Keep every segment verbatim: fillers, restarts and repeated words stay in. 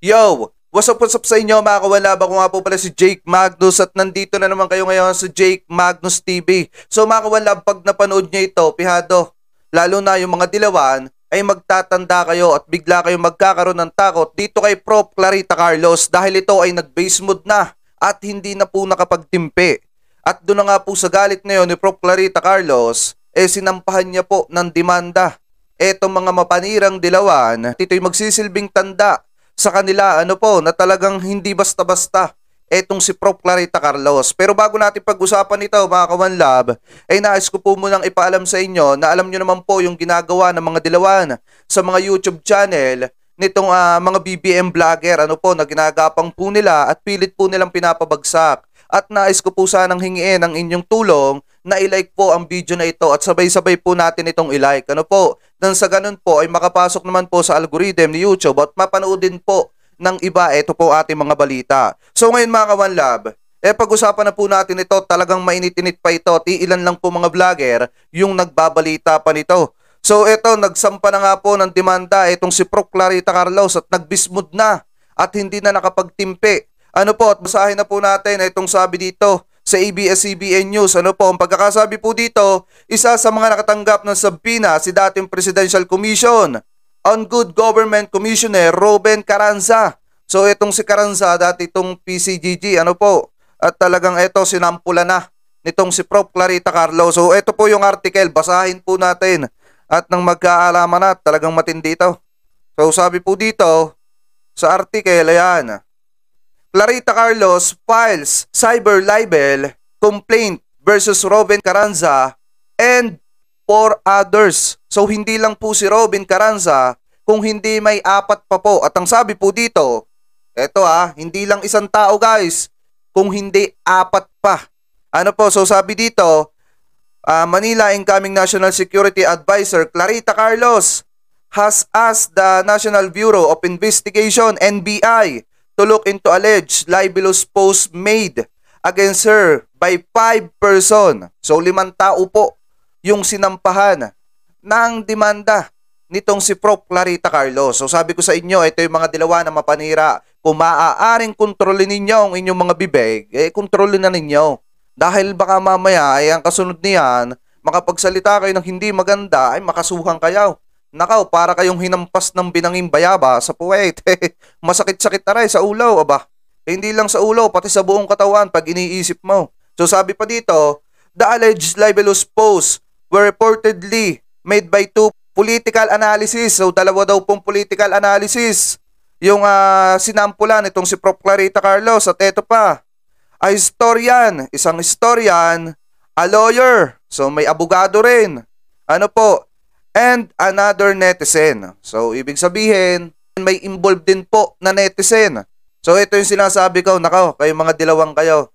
Yo! What's up, what's up sa inyo mga kawalab? Ako nga po pala si Jake Magnus at nandito na naman kayo ngayon sa Jake Magnus T V. So mga kawalab, pag napanood nyo ito, pihado, lalo na yung mga dilawan, ay magtatanda kayo at bigla kayong magkakaroon ng takot dito kay Prof Clarita Carlos dahil ito ay nag-base mode na at hindi na po nakapagtimpi. At doon na nga po sa galit na yun ni Prof Clarita Carlos, eh sinampahan niya po ng demanda. Etong mga mapanirang dilawan, ito'y magsisilbing tanda sa kanila, ano po, na talagang hindi basta-basta etong si Prof Clarita Carlos. Pero bago natin pag-usapan ito mga kawanlab, ay nais ko po munang ipaalam sa inyo na alam nyo naman po yung ginagawa ng mga dilawan sa mga YouTube channel nitong uh, mga B B M vlogger, ano po, na ginagapang po nila at pilit po nilang pinapabagsak. At nais ko po sanang hingiin ang inyong tulong na i-like po ang video na ito at sabay-sabay po natin itong i-like. Ano po? Nang sa ganun po ay makapasok naman po sa algorithm ni YouTube at mapanood din po ng iba ito po ating mga balita. So ngayon mga kawanlab, eh pag-usapan na po natin ito, talagang mainit-init pa ito at ilan lang po mga vlogger yung nagbabalita pa nito. So ito, nagsampa na nga po ng demanda itong si Prof Clarita Carlos at nagbismod na at hindi na nakapagtimpi. Ano po, at basahin na po natin itong sabi dito sa A B S C B N News. Ano po, ang pagkakasabi po dito, isa sa mga nakatanggap ng sabina si dating Presidential Commission on Good Government Commissioner Robin Carranza. So itong si Carranza, dati itong P C G G, ano po, at talagang ito sinampula na nitong si Prof Clarita Carlos. So ito po yung article, basahin po natin at nang magkaalaman na, talagang matindi ito. So sabi po dito sa article, ayan, Clarita Carlos files cyber libel complaint versus Robin Carranza and four others. So hindi lang po si Robin Carranza, kung hindi may apat pa po. At ang sabi po dito, eto ah, hindi lang isang tao guys, kung hindi apat pa. Ano po, so sabi dito, uh, Manila Incoming National Security Advisor Clarita Carlos has asked the National Bureau of Investigation N B I to look into alleged libelous posts made against her by five person. So limang tao po yung sinampahan ng demanda nitong si Prof Clarita Carlos. So sabi ko sa inyo, ito yung mga dilawan na mapanira. Kung maaaring kontrolin ninyo ang inyong mga bibig, eh kontrolin na ninyo. Dahil baka mamaya ay ang kasunod niyan, makapagsalita kayo ng hindi maganda ay makasuhan kayo. Nakaw, para kayong hinampas ng binanging bayaba sa puwet. Masakit-sakit na rin sa ulo, aba. Eh, hindi lang sa ulo, pati sa buong katawan pag iniisip mo. So sabi pa dito, the alleged libelous posts were reportedly made by two political analysis. So dalawa daw pong political analysis yung uh, sinampulan itong si Prof Clarita Carlos. At eto pa, a historian, isang historian, a lawyer, so may abogado rin. Ano po, and another netizen. So, ibig sabihin, may involved din po na netizen. So, ito yung sinasabi ko, nakaw, kayo mga dilawang kayo.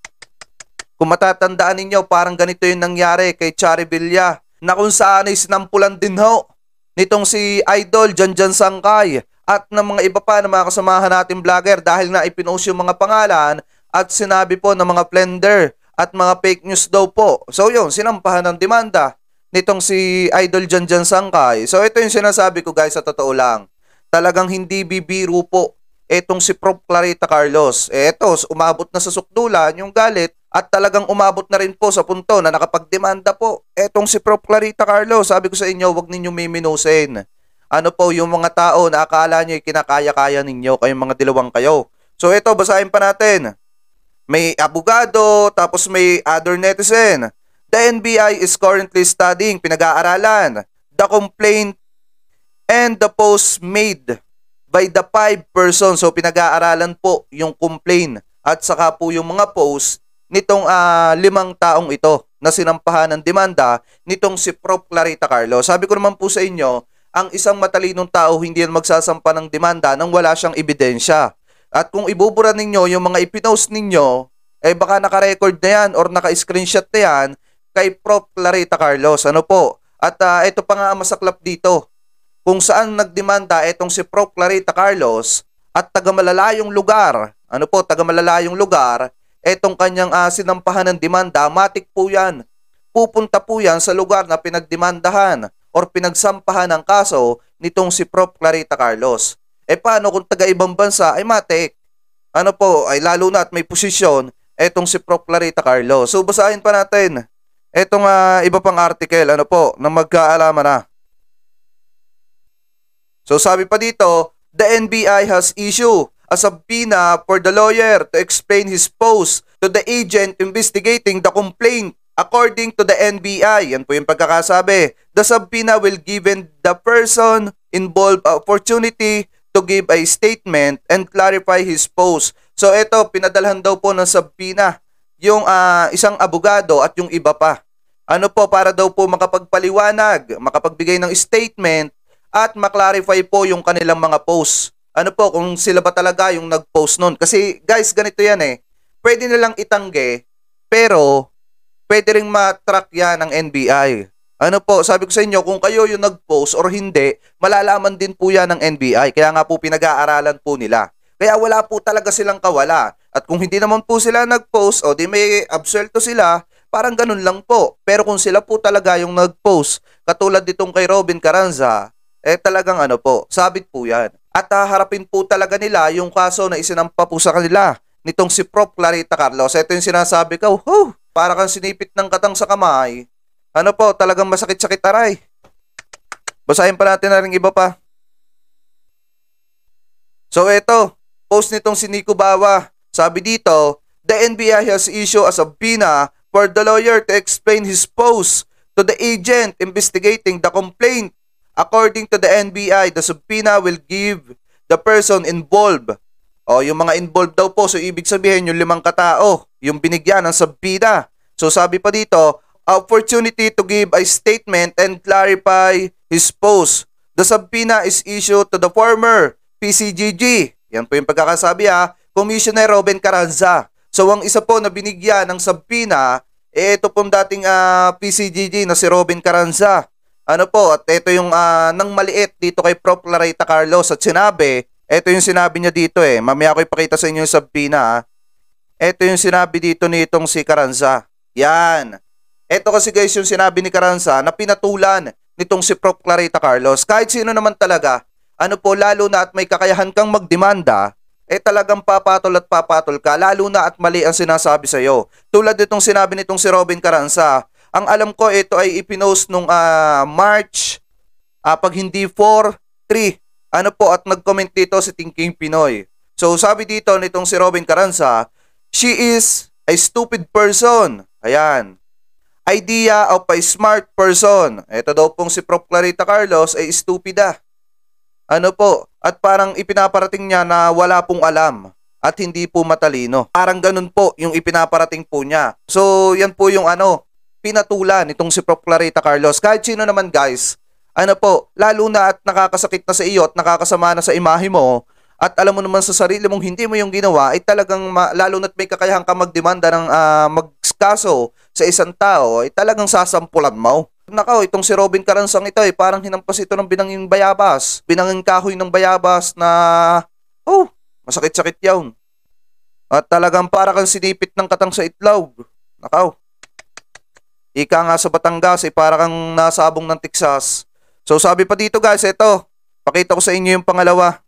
Kung matatandaan ninyo, parang ganito yung nangyari kay Chari Villa, na kung saan ay sinampulan din ho nitong si Idol Janjan Sangkay at ng mga iba pa na mga kasamahan natin vlogger dahil na ipinost yung mga pangalan at sinabi po ng mga blender at mga fake news daw po. So, yun, sinampahan ng demanda nitong si Idol Janjan Sangkay. So ito yung sinasabi ko guys, sa totoo lang. Talagang hindi bibiro po etong si Prof Clarita Carlos. Eh ito, umabot na sa sukdulan yung galit at talagang umabot na rin po sa punto na nakapagdemanda po etong si Prof Clarita Carlos. Sabi ko sa inyo, wag ninyong miminusin. Ano po yung mga tao na akala nyo kinakaya-kaya ninyo, kayong mga dilawang kayo. So ito, basahin pa natin. May abogado, tapos may other netizen. The N B I is currently studying, pinag-aaralan, the complaint and the post made by the five persons. So pinag-aaralan po yung complaint at saka po yung mga post nitong uh, limang taong ito na sinampahan ng demanda nitong si Prof Clarita Carlos. Sabi ko naman po sa inyo, ang isang matalinong tao hindi yan magsasampa ng demanda nang wala siyang ebidensya. At kung ibubura ninyo yung mga ipinost ninyo, eh baka naka-record na yan or naka-screenshot na yan kay Prof Clarita Carlos. Ano po? At uh, ito pa nga ang masaklap dito. Kung saan nagdemanda itong si Prof Clarita Carlos at taga-malalayong lugar. Ano po? Taga-malalayong lugar. Itong kanyang uh, sinampahan ng demanda, matik po yan. Pupunta po yan sa lugar na pinagdemandahan or pinagsampahan ng kaso nitong si Prof Clarita Carlos. Eh paano kung taga-ibang bansa ay matik? Ano po, ay lalo na at may posisyon, etong si Prof. Clarita Carlos. So basahin pa natin etong ah, iba pang article, ano po, na magkaalaman na. So sabi pa dito, the N B I has issued a subpoena for the lawyer to explain his post to the agent investigating the complaint. According to the N B I, yan po yung pagkakasabi, the subpoena will give the person involved an opportunity to give a statement and clarify his post. So ito, pinadalhan daw po ng subpoena yung uh, isang abogado at yung iba pa. Ano po, para daw po makapagpaliwanag, makapagbigay ng statement at maklarify po yung kanilang mga posts. Ano po, kung sila ba talaga yung nag-post nun. Kasi guys, ganito yan eh. Pwede nilang itangge, pero pwede ring matrack yan ng N B I. Ano po, sabi ko sa inyo, kung kayo yung nag-post or hindi, malalaman din po yan ng N B I. Kaya nga po pinag-aaralan po nila. Kaya wala po talaga silang kawala. At kung hindi naman po sila nag-post o di may absuelto sila, parang ganun lang po. Pero kung sila po talaga yung nag-post, katulad ditong kay Robin Carranza, eh talagang ano po, sabit po yan. At haharapin po talaga nila yung kaso na isinampa po sa kanila nitong si Prof. Clarita Carlos. Ito yung sinasabi ko, huh, para kang sinipit ng katang sa kamay. Ano po, talagang masakit-sakit aray. Basahin pa natin na rin iba pa. So ito, post nitong si Nico Bawa. Sabi dito, the N B I has issued a subpoena for the lawyer to explain his post to the agent investigating the complaint. According to the N B I, the subpoena will give the person involved. O, yung mga involved daw po, so ibig sabihin yung limang katao, yung binigyan ng subpoena. So sabi pa dito, opportunity to give a statement and clarify his post. The subpoena is issued to the former P C G G. Yan po yung pagkakasabi ha, Commissioner Robin Carranza. So ang isa po na binigyan ng subpoena, eh ito pong dating uh, P C G G na si Robin Carranza. Ano po, at ito yung uh, nang maliit dito kay Prof. Clarita Carlos at sinabi, ito yung sinabi niya dito eh. Mamaya ko ipakita sa inyo yung subpoena ha. Ito yung sinabi dito nitong si Carranza. Yan. Ito kasi guys yung sinabi ni Carranza na pinatulan nitong si Prof. Clarita Carlos. Kahit sino naman talaga, ano po, lalo na at may kakayahan kang magdemanda, eh talagang papatol at papatol ka, lalo na at mali ang sinasabi sa'yo. Tulad nitong sinabi nitong si Robin Carranza, ang alam ko ito ay ipinost nung uh, March, uh, pag hindi four three, ano po, at nag-comment dito si Thinking Pinoy. So sabi dito nitong si Robin Carranza, she is a stupid person. Ayan. Idea of a smart person. Ito daw pong si Prof. Clarita Carlos ay stupida. Ano po, at parang ipinaparating niya na wala pong alam at hindi po matalino. Parang ganun po yung ipinaparating po niya. So yan po yung ano, pinatulan itong si Prof. Clarita Carlos. Kahit sino naman guys, ano po, lalo na at nakakasakit na sa iyo at nakakasama na sa imahe mo, at alam mo naman sa sarili mong hindi mo yung ginawa, ay talagang ma- lalo na't may kakayahan ka magdemanda ng uh, magkaso sa isang tao, ay talagang sasampulan mo. Nakaw, itong si Robin Carranza ito ay parang hinampas ito ng binanging bayabas. Binanging kahoy ng bayabas na, oh, masakit-sakit yawn. At talagang para kang sinipit ng katang sa itlog. Nakaw. Ika nga sa Batangas ay para kang nasabong ng Texas. So sabi pa dito guys, ito, pakita ko sa inyo yung pangalawa.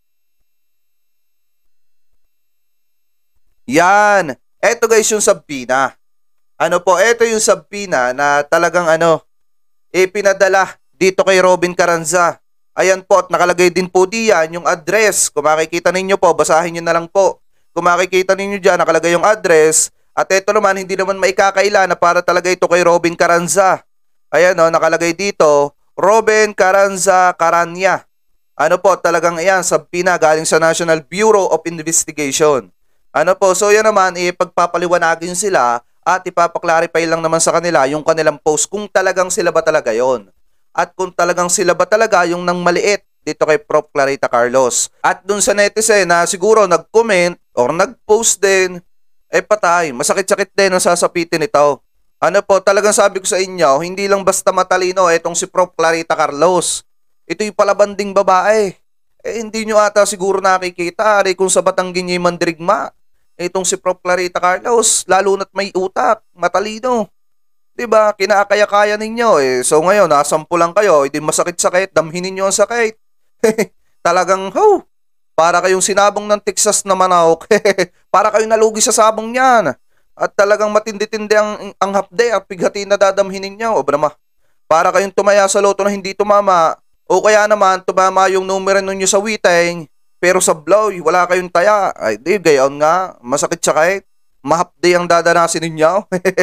Yan. Ito guys yung subpoena. Ano po, ito yung subpoena na talagang ano, eh pinadala dito kay Robin Carranza. Ayan po, at nakalagay din po diyan yung address. Kung makikita ninyo po, basahin nyo na lang po. Kung makikita ninyo dyan, nakalagay yung address. At ito naman, hindi naman maikakaila na para talaga ito kay Robin Carranza. Ayan o, nakalagay dito, Robin Carranza Caranya. Ano po, talagang ayan, subpoena galing sa National Bureau of Investigation. Ano po, so yan naman, ipagpapaliwanagin sila at ipapaklarify lang naman sa kanila yung kanilang post kung talagang sila ba talaga yon. At kung talagang sila ba talaga yung nang maliit dito kay Prof. Clarita Carlos. At dun sa netizen na siguro nag-comment or nag-post din, eh patay, masakit-sakit din ang sasapitin ito. Ano po, talagang sabi ko sa inyo, hindi lang basta matalino itong si Prof. Clarita Carlos. Ito yung palabanding babae. Eh hindi nyo ata siguro nakikita ari kung sa Batanggin niya mandirigma. Itong si Prof. Clarita Carlos, lalo na't may utak, matalino. Diba? Kinakaya-kaya ninyo eh. So ngayon, nasampu lang kayo, hindi masakit-sakit, damhinin nyo ang sakit. Talagang, oh, Para kayong sinabong ng Texas na manok. Para kayong nalugi sa sabong niyan. At talagang matindi-tindi ang, ang hapde at pighati na dadamhin ninyo. O ba naman? Para kayong tumaya sa loto na hindi tumama. O kaya naman tumama yung numero ninyo sa witing. Pero sa blow, wala kayong taya. Ay di, gayon nga. Masakit siya kahit. Mahapde ang dadanasin ninyo.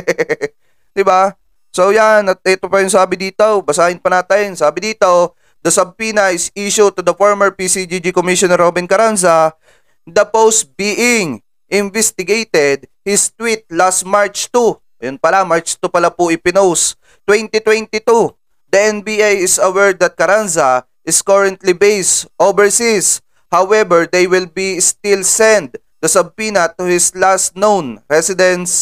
Diba? So yan, at ito pa yung sabi dito. Basahin pa natin. Sabi dito, the subpoena is issued to the former P C G G Commissioner Robin Carranza. The post being investigated, his tweet last March second. Yun pala, March second pala po ipinost. twenty twenty-two. The N B A is aware that Carranza is currently based overseas. However, they will be still send the subpoena to his last known residence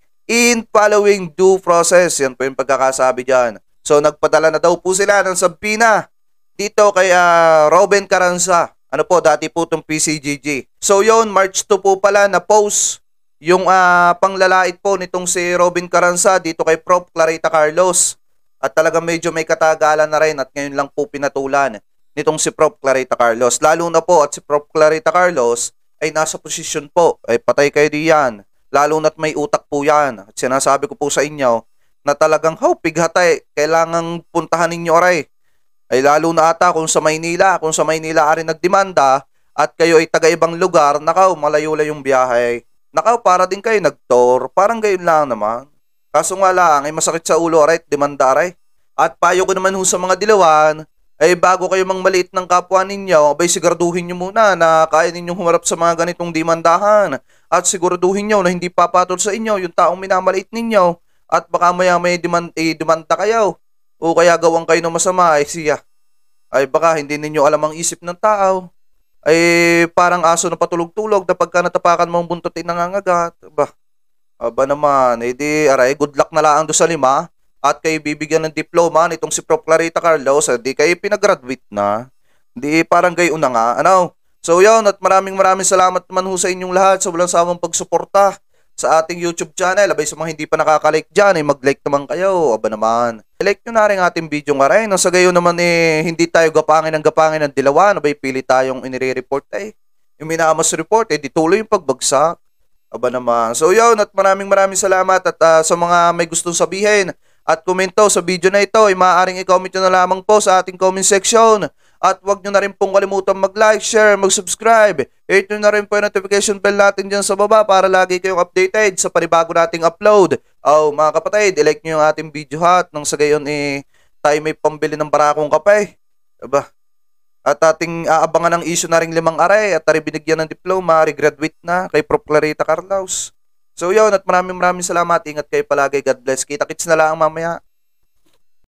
in following due process. Yan po yung pagkakasabi dyan. So, nagpadala na daw po sila ng subpoena dito kay uh, Robin Carranza. Ano po, dati po itong P C G G. So, yon March second po pala na post yung uh, panglalait po nitong si Robin Carranza dito kay Prof Clarita Carlos. At talaga medyo may katagalan na rin at ngayon lang po pinatulan nitong si Prof Clarita Carlos. Lalo na po at si Prof Clarita Carlos ay nasa posisyon po, ay patay kayo diyan. Lalo na't may utak po yan. At sinasabi ko po sa inyo na talagang how pighatay, kailangang puntahan ninyo aray. Ay lalo na ata kung sa Maynila, kung sa Maynila ari nagdemanda at kayo ay taga-ibang lugar, nakaw, malayo-layong biyahe. Nakaw, para din kayo nag-tour, parang gayon lang naman. Kaso nga lang, ay masakit sa ulo aray, demanda aray. At payo ko naman ho sa mga dilawan, ay bago kayo mang maliit ng kapwa ninyo, abay siguraduhin nyo muna na kaya ninyong humarap sa mga ganitong demandahan. At siguraduhin nyo na hindi papatol sa inyo yung taong minamaliit ninyo. At baka maya may demand, eh, demanda kayo. O kaya gawang kayo ng masama, ay siya. Ay baka hindi ninyo alam ang isip ng tao. Ay parang aso na patulog-tulog na pagka natapakan mong buntutin nangangagat. Aba, aba naman, eh di aray, good luck na lang doon sa lima. At kayo bibigyan ng diploma nitong si Prof Clarita Carlos, di kayo pinagraduate na. Di parang gayon na nga. Ano? So yun, at maraming maraming salamat naman ho sa inyong lahat sa walang sawang pagsuporta sa ating YouTube channel. Abay sa mga hindi pa nakaka-like dyan, eh, mag-like naman kayo. Aba naman. I-like nyo na rin ating video nga rin. Nang sa gayon naman eh, hindi tayo gapangin ng gapangin ng dilawan. Abay pili tayong inire-report eh. Yung minamas report eh, di tuloy yung pagbagsak. Aba naman. So yun, at maraming maraming salamat at uh, sa mga may gustong sabihin at komento sa video na ito ay maaaring i-comment nyo na lamang po sa ating comment section. At huwag nyo na rin pong kalimutan mag-like, share, mag-subscribe. Hit nyo na rin po yung notification bell natin dyan sa baba para lagi kayong updated sa panibago nating upload. Oh, mga kapatid, i-like nyo yung ating video hat nang sa gayon eh, tayo may pambili ng barakong kape. Diba? At ating aabangan ng issue na rin limang aray at tari binigyan ng diploma, regraduate na kay Prof Clarita Carlos. So yun, at maraming maraming salamat. Ingat kayo palagi. God bless. Kita-kits na lang mamaya.